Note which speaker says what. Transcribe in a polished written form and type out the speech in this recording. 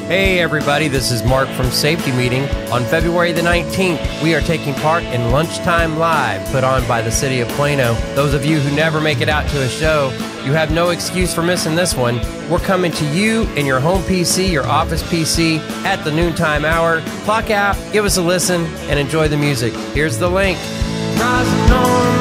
Speaker 1: Hey everybody, this is Mark from Safety Meeting. On February the 19th, we are taking part in Lunchtime Live, put on by the City of Plano. Those of you who never make it out to a show, you have no excuse for missing this one. We're coming to you in your home PC, your office PC, at the noontime hour. Clock out, give us a listen, and enjoy the music. Here's the link. Rising on